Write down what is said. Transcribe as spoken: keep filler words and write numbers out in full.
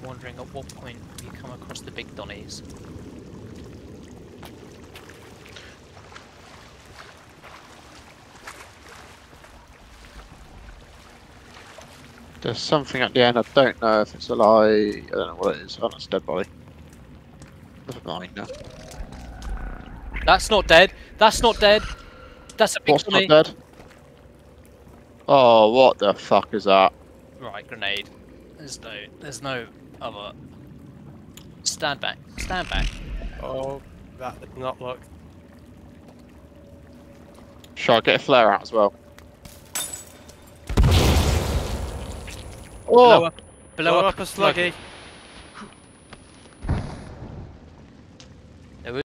wondering at what point you come across the big Donnies. There's something at the end. I don't know if it's a lie. I don't know what it is. Oh, that's a dead body. Never mind now. That's not dead. That's not dead. That's a big What's Donnie. not dead? Oh, what the fuck is that? Right, grenade. There's no, there's no other. Stand back. Stand back. Oh, that did not look. Shall I get a flare out as well? Blow Oh! up. Blow, Blow up, up a sluggy.